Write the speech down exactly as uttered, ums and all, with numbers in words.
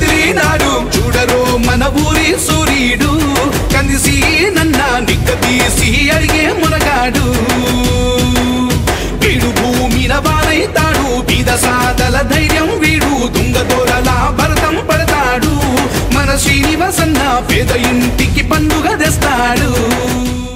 కదిలినాడు చూడరో మన ఊరి సూర్యుడు కందిసి నన్న నిక్కదీసి అడిగే మునగాడు వీడు భూమిన వారైతాడు బీద సాదల ధైర్యం వీడు తుంగ దొరలా భరతం పడతాడు మన శ్రీనివాసన్న పేద ఇంటికి పండుగ తెస్తాడు